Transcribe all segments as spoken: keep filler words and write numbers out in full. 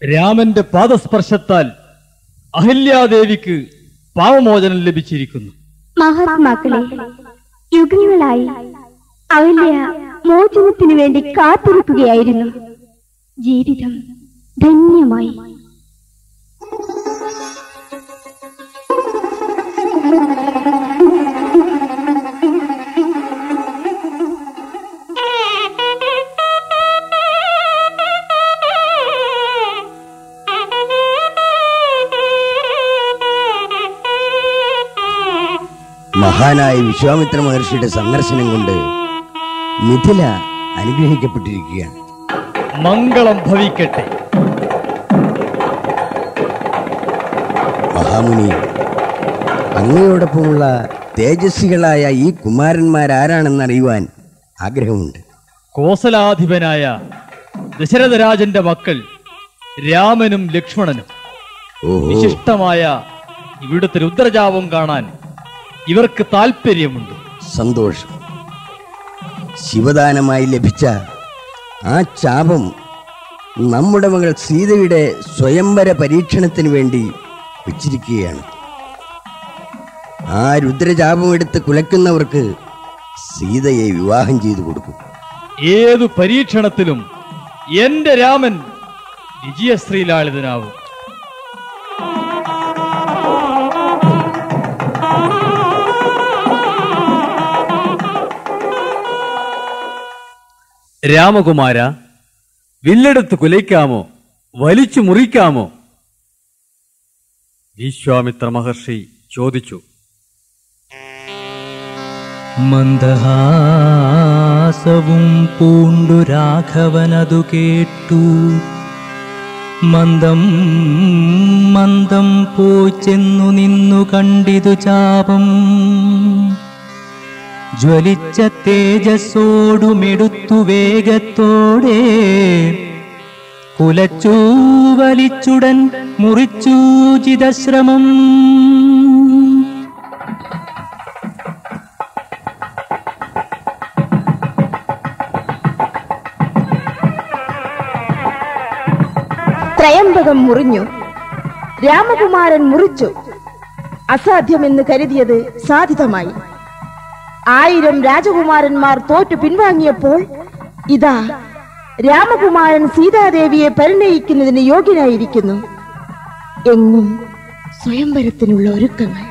രാമന്റെ പാദസ്പർശത്താൽ അഹല്യാദേവിക്ക് പാവമോചനം ലഭിച്ചിരിക്കുന്നു. മഹാത്മാക്കളെ, യുഗങ്ങളായി അഹല്യ മോചനത്തിനു വേണ്ടി കാത്തിരിക്കുകയായിരുന്നു. ജീവിതം ധന്യമായി. മഹാനായ വിശ്വാമിത്ര മഹർഷിയുടെ സന്ദർശനം കൊണ്ട് മിഥില അനുഗ്രഹിക്കപ്പെട്ടിരിക്കുകയാണ്. മംഗളം ഭവിക്കട്ടെ. മഹാമുനി, അങ്ങയോടൊപ്പമുള്ള തേജസ്വികളായ ഈ കുമാരന്മാരാരാണെന്നറിയുവാൻ ആഗ്രഹമുണ്ട്. കോസലാധിപനായ ദശരഥരാജന്റെ മക്കൾ രാമനും ലക്ഷ്മണനും. വിശിഷ്ടമായ ഇവിടുത്തെ രുദ്രജാപം കാണാൻ ഇവർക്ക് താല്പര്യമുണ്ട്. സന്തോഷം. ശിവദാനമായി ലഭിച്ച ആ ചാപം നമ്മുടെ മകൾ സീതയുടെ സ്വയംവര പരീക്ഷണത്തിന് വേണ്ടി വെച്ചിരിക്കുകയാണ്. ആ രുദ്രജാപം എടുത്ത് കുലയ്ക്കുന്നവർക്ക് സീതയെ വിവാഹം ചെയ്തു കൊടുക്കും. ഏതു പരീക്ഷണത്തിലും എന്റെ രാമൻ വിജയശ്രീലാളിതനാവും. രാമകുമാര, വില്ലെടുത്ത് കുലയ്ക്കാമോ, വലിച്ചു മുറിക്കാമോ? വിശ്വാമിത്ര മഹർഷി ചോദിച്ചു. മന്ദഹാസവും പൂണ്ടു രാഘവനതു കേട്ടു. മന്ദം മന്ദം പോയി ചെന്നു നിന്നു കണ്ടിതു ചാപം. ജ്വലിച്ച തേജസ്സോടുമെടുത്തു വേഗത്തോടെ കുലച്ചു വലിച്ചുടൻ മുറിച്ചു ചിതശ്രമം. ത്രയംബകം മുറിഞ്ഞു. രാമകുമാരൻ മുറിച്ചു. അസാധ്യമെന്ന് കരുതിയത് സാധിതമായി. ആയിരം രാജകുമാരന്മാർ തോറ്റു പിൻവാങ്ങിയപ്പോൾ ഇതാ രാമകുമാരൻ സീതാദേവിയെ പരിണയിക്കുന്നതിന് യോഗ്യനായിരിക്കുന്നു. എങ്ങും സ്വയംവരത്തിനുള്ള ഒരുക്കങ്ങൾ.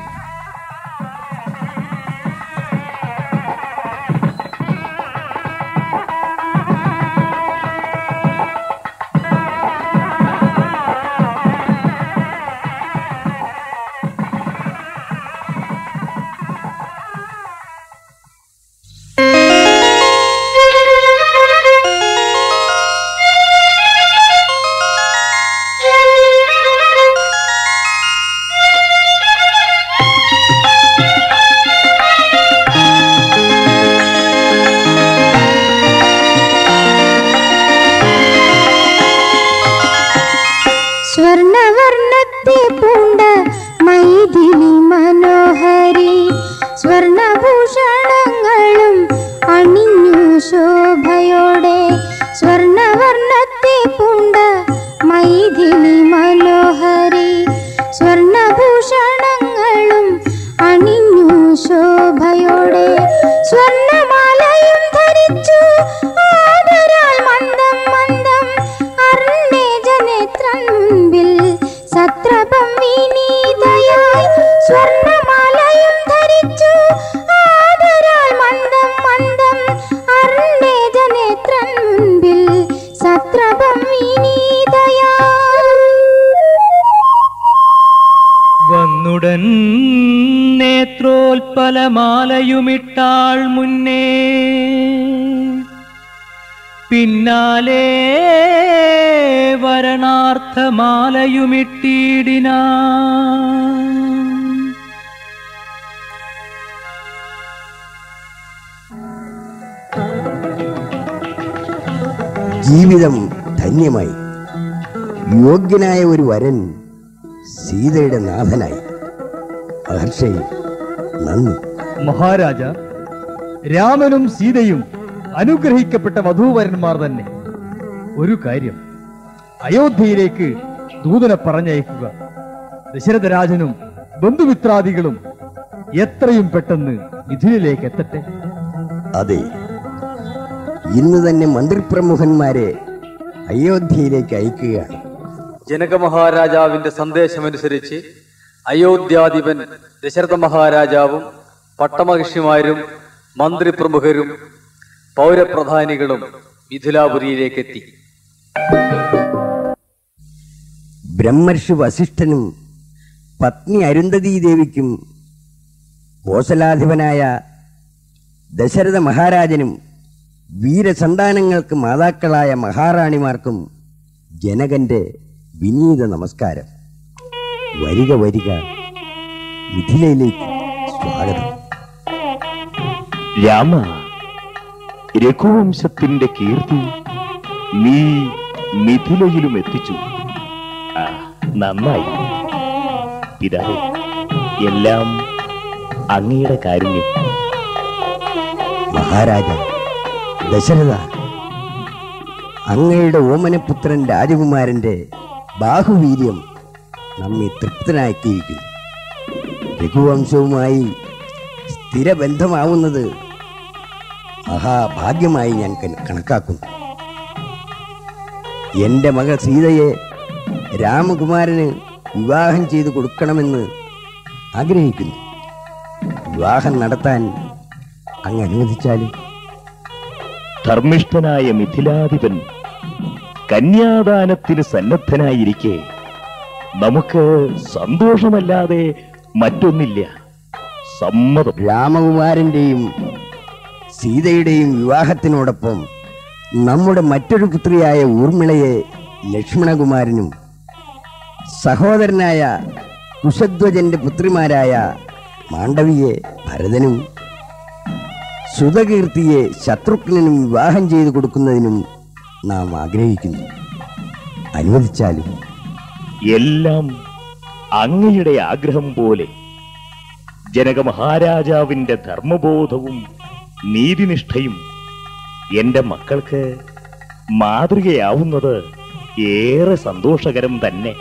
വന്നുടൻ നേത്രോൽപലമാലയുമിട്ടാൾ മുന്നേ. പിന്നാലെ വരണാർത്ഥമാലയുമിട്ടിടിനാ. ജീവിതം ധന്യമായി. യോഗ്യനായ ഒരു വരൻ സീതയുടെ നാഥനായി. മഹർഷി, നന്ദി. മഹാരാജ, രാമനും സീതയും അനുഗ്രഹിക്കപ്പെട്ട വധൂവരന്മാർ തന്നെ. ഒരു കാര്യം, അയോധ്യയിലേക്ക് ദൂതനെ പറഞ്ഞയക്കുക. ദശരഥരാജനും ബന്ധുമിത്രാദികളും എത്രയും പെട്ടെന്ന് മിഥിലയിലേക്ക് എത്തട്ടെ. അതെ, ഇന്ന് തന്നെ മന്ത്രിപ്രമുഖന്മാരെ അയോധ്യയിലേക്ക് അയക്കുകയാണ്. ജനക മഹാരാജാവിന്റെ സന്ദേശമനുസരിച്ച് അയോധ്യാധിപൻ ദശരഥ മഹാരാജാവും പട്ടമഹിഷിമാരും മന്ത്രിപ്രമുഖരും പൗരപ്രധാനികളും മിഥിലാപുരിയിലേക്കെത്തി. ബ്രഹ്മർഷി വസിഷ്ഠനും പത്നി അരുന്ധതീ ദേവിക്കും കോസലാധിപനായ ദശരഥ മഹാരാജനും വീരസന്താനങ്ങൾക്ക് മാതാക്കളായ മഹാറാണിമാർക്കും ജനകന്റെ വിനീത നമസ്കാരം. വരിക വരിക, മിഥിലയിലേക്ക് സ്വാഗതം. രാമ, രഘുവംശത്തിന്റെ കീർത്തി നീ മിഥിലയിലും എത്തിച്ചു. ആ, നന്നായി പിതാവേ, എല്ലാം അങ്ങയുടെ കാരുണ്യം. മഹാരാജ ദശരഥ, അങ്ങയുടെ ഓമനപുത്രൻ രാജകുമാരന്റെ ബാഹുവീര്യം നമ്മെ തൃപ്തനാക്കിയിരിക്കുന്നു. രഘുവംശവുമായി സ്ഥിരബന്ധമാവുന്നത് മഹാഭാഗ്യമായി ഞാൻ കണക്കാക്കുന്നു. എന്റെ മകൾ സീതയെ രാമകുമാരന് വിവാഹം ചെയ്തു കൊടുക്കണമെന്ന് ആഗ്രഹിക്കുന്നു. വിവാഹം നടത്താൻ അങ്ങ് അനുവദിച്ചാലും. ധർമ്മിഷ്ഠനായ മിഥിലാധിപൻ കന്യാദാനത്തിന് സന്നദ്ധനായിരിക്കെ നമുക്ക് സന്തോഷമല്ലാതെ മറ്റൊന്നില്ല. സമ്മതം. രാമകുമാരന്റെയും സീതയുടെയും വിവാഹത്തിനോടൊപ്പം നമ്മുടെ മറ്റൊരു പുത്രിയായ ഊർമിളയെ ലക്ഷ്മണകുമാരനും സഹോദരനായ കുശധ്വജന്റെ പുത്രിമാരായ മാണ്ഡവിയെ ഭരതനും സുതകീർത്തിയെ ശത്രുഘ്നനും വിവാഹം ചെയ്തു കൊടുക്കുന്നതിനും നാം ആഗ്രഹിക്കുന്നു. അനുവദിച്ചാലും. എല്ലാം അങ്ങയുടെ ആഗ്രഹം പോലെ. ജനക മഹാരാജാവിന്റെ ധർമ്മബോധവും നീതിനിഷ്ഠയും എന്റെ മക്കൾക്ക് മാതൃകയാവുന്നത് ഏറെ സന്തോഷകരം തന്നെ.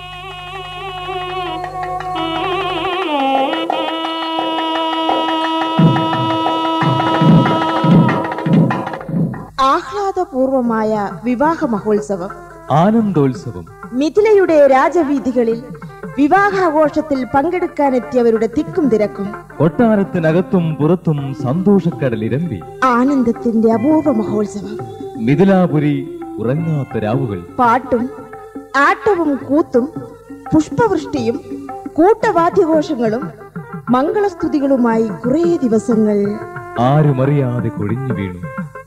ആഹ്ലാദപൂർവമായ വിവാഹ മഹോത്സവം, ആനന്ദോത്സവം. മിഥിലയുടെ രാജവീഥികളിൽ വിവാഹാഘോഷത്തിൽ പങ്കെടുക്കാനെത്തിയവരുടെ തിക്കും തിരക്കും, കൊട്ടാരത്തിനകത്തും പുറത്തും സന്തോഷക്കടലിരമ്പി. ആനന്ദത്തിന്റെ അപൂർവ മഹോത്സവം. മിഥിലാപുരി ഉറങ്ങാത്ത രാവുകൾ. പാട്ടും ആട്ടവും കൂത്തും പുഷ്പവൃഷ്ടിയും കൂട്ടവാദ്യഘോഷങ്ങളും മംഗളസ്തുതികളുമായി കുറേ ദിവസങ്ങൾ ആരുമറിയാതെ കൊഴിഞ്ഞു വീണു.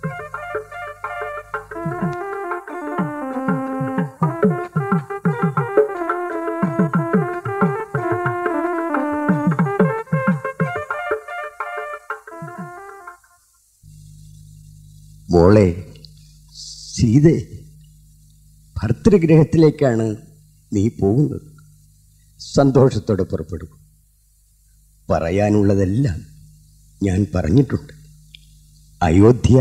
മോളെ സീതേ, ഭർതൃഗ്രഹത്തിലേക്കാണ് നീ പോകുന്നത്. സന്തോഷത്തോടെ പുറപ്പെടും. പറയാനുള്ളതെല്ലാം ഞാൻ പറഞ്ഞിട്ടുണ്ട്. അയോധ്യ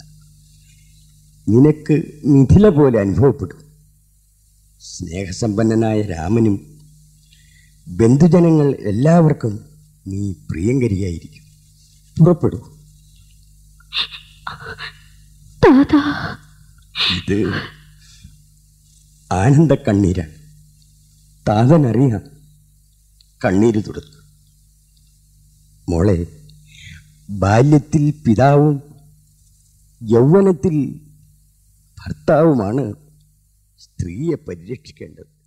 നിനക്ക് മിഥില പോലെ അനുഭവപ്പെടും. സ്നേഹസമ്പന്നനായ രാമനും ബന്ധുജനങ്ങൾ എല്ലാവർക്കും നീ പ്രിയങ്കരിയായിരിക്കും. പുറപ്പെടും. ഇത് ആനന്ദ കണ്ണീരാണ്. താതനറിയാം കണ്ണീര് തുടച്ചു. മോളെ, ബാല്യത്തിൽ പിതാവും യൗവനത്തിൽ ഭർത്താവുമാണ് സ്ത്രീയെ പരിരക്ഷിക്കേണ്ടത്.